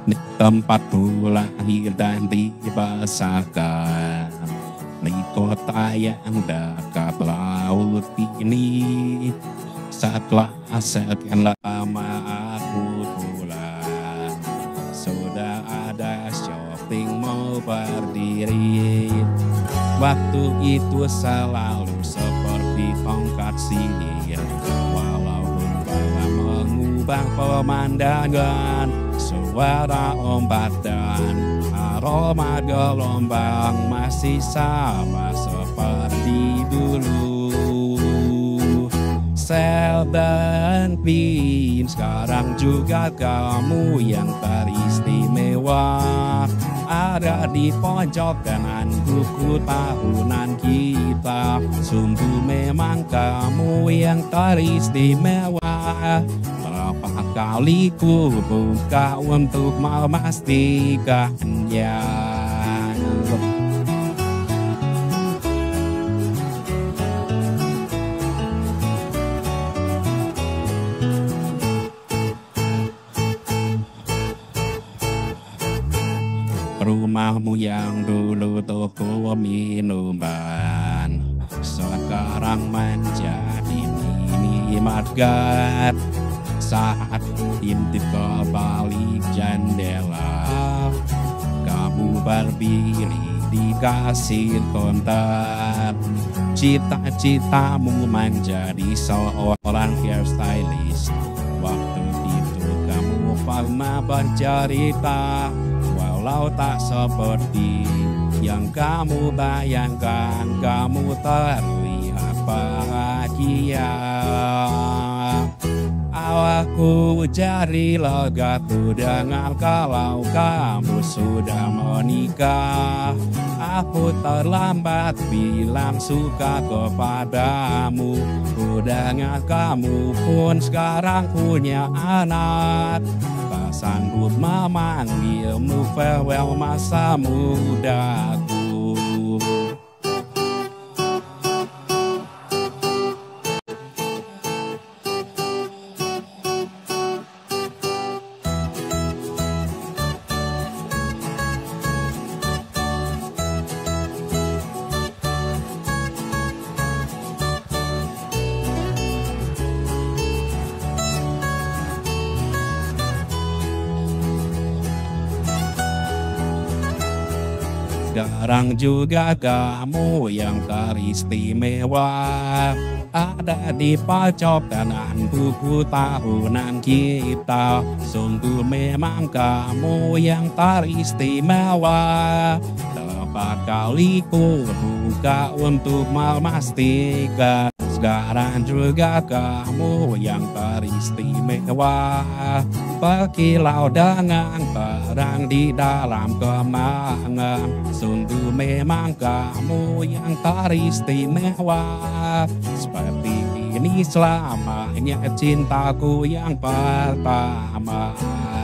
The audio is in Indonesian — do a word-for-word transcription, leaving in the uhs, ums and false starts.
Di tempatku lahir dan dibesarkan, di kota yang dekat laut ini. Setelah sekian lama aku pulang, sudah ada shopping mall berdiri. Waktu itu selalu seperti tongkat sihir, walaupun telah mengubah pemandangan. Suara ombak dan aroma gelombang masih sama seperti dulu. Sel dan Pin, sekarang juga kamu yang teristimewa. Ada di pojok kanan buku tahunan kita. Sungguh memang kamu yang teristimewa. Berapa kali ku buka untuk memastikannya. Rumahmu yang dulu toko minuman, sekarang menjadi minimarket. Saat intip ke balik jendela, kamu berdiri di kasir konter. Cita-citamu menjadi seorang hairstylist. Waktu itu kamu pernah bercerita, walau tak seperti yang kamu bayangkan, kamu terlihat bahagia. Awalku jadi lega ku dengar kalau kamu sudah menikah. Aku terlambat bilang suka kepadamu. Ku dengar kamu pun sekarang punya anak. Tak sanggup memanggilmu farewell masa mudaku. Sekarang juga kamu yang teristimewa. Ada di pojok kanan buku tahunan kita. Sungguh memang kamu yang teristimewa. Berapa kali ku buka untuk memastikan, sekarang juga kamu yang teristimewa. Berkilau dengan terang di dalam kemangan. Sungguh memang kamu yang teristimewa. Seperti ini selamanya cintaku yang pertama.